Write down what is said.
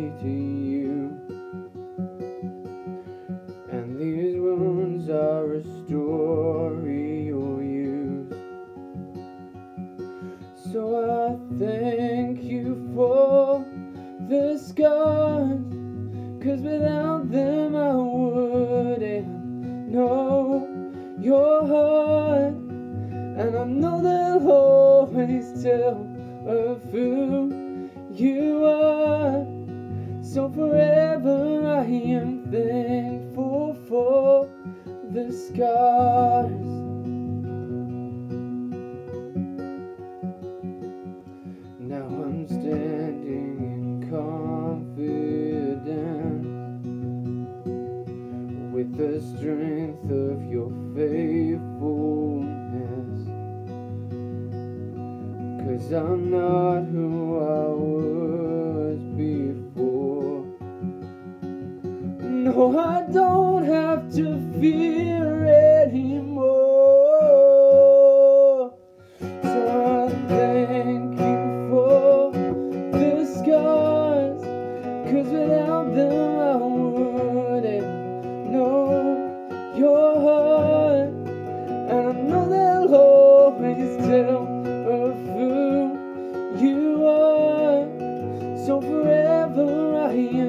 me to you, and these wounds are a story you'll use. So I thank you for the scars, 'cause without them I wouldn't know your heart. And I know they'll always tell of who you are. So forever I am thankful for the scars. Now I'm standing in confidence, with the strength of your faithfulness. 'Cause I'm not who I was before. No, I don't have to fear anymore. So I thank you for the scars, 'cause without them I wouldn't know your heart. And I know they'll always tell of who you are. So forever I am